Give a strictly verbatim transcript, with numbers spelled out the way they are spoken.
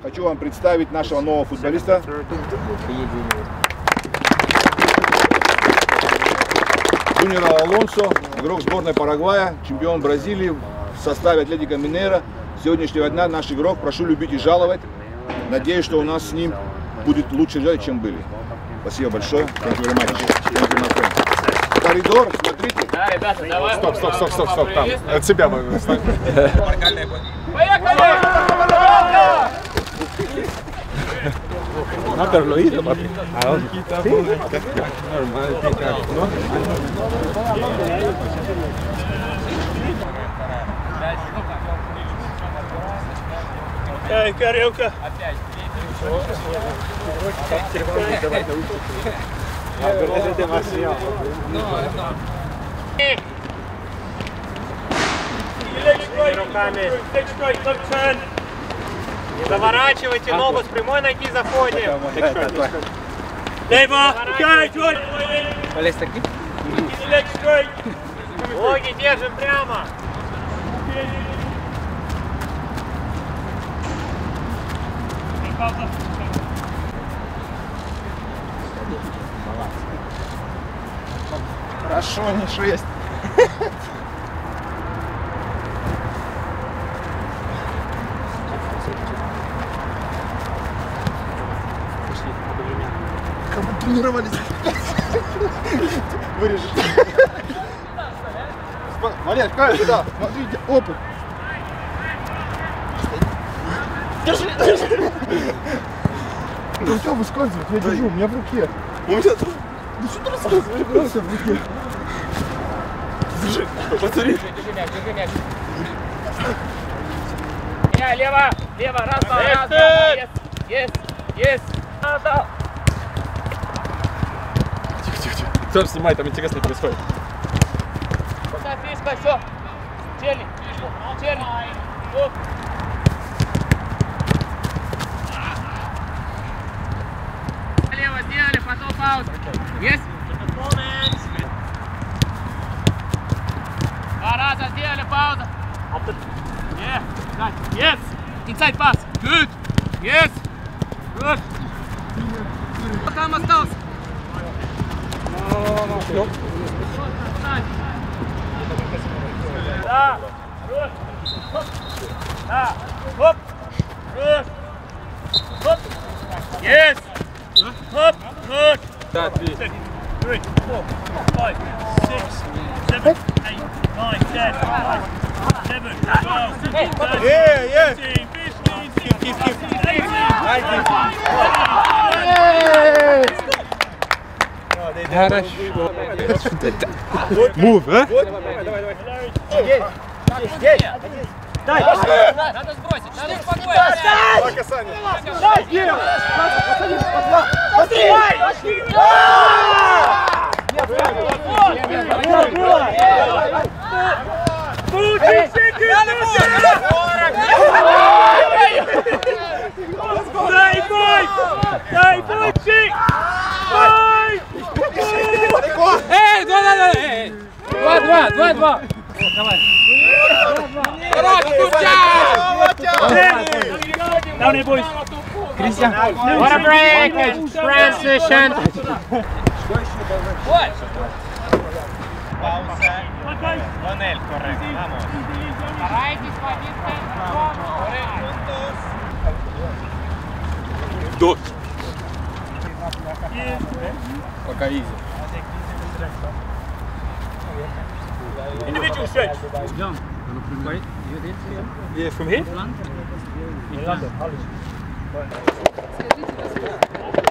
хочу вам представить нашего нового футболиста. Джуниор Алонсо, игрок сборной Парагвая, чемпион Бразилии в составе Атлетико Минейро. С сегодняшнего дня наш игрок, прошу любить и жаловать. Надеюсь, что у нас с ним будет лучше играть, чем были. Спасибо большое. Thank you very much. Thank you, my friend. Коридор, смотрите. Да, ребята, давай. Стоп, стоп, стоп, стоп, стоп, там. От себя мы. Поехали! No, pero lo hizo, papi. ¿A dónde? Sí. Normal, ¿no? Эй, Карелка! Es demasiado. Не заворачивайте ногу, с прямой ноги заходим. Лево! Кай, Джой! Ноги держим прямо. Хорошо, не шесть. Как мы тренировались. Вырежешь. Валер, Кай, сюда. Смотрите, опыт. Держи, держи. Ну что выскальзывает? Я держу, у меня в руке. У меня тут. Да что ты рассказываешь? У меня в руке. Держи, посмотри. Держи мяч, держи мяч. Я, лево, лево, раз, два, раз, два. Есть, есть, есть. Надо. Тихо, тихо, тихо. Сам снимай, там интересно происходит. Поставь фишка, все. Черный, черный. Оп. Лево сделали, потом пауза. Есть? Два раза сделали, пауза. Yeah, yes. Inside pass. Good. Yes. Good. Там остался. Да. Good. Да. Хоп. Good. Хоп. Yes. Хоп. Good. Да, три. Three, four, five, six, seven, eight, nine, ten, eleven, twelve, thirteen, Yeah, yeah. fourteen, fifteen, sixteen, seventeen, eighteen, Хорошо. Мув, а? Дай. Надо сбросить, надо спокойно. Два касания. Дай, Кирилл! Посмотри! Дай бой! Дай бой, псих! Бой! Эй, два, два, два, эй! Два, два, два, два. Давай. Down here, boys. Christian. What a break! Transition. What? Tonel, correcto. Vamos. Старайтесь водиться. Дождь. Пока изи. Individual stretch. Yeah, from here? In London.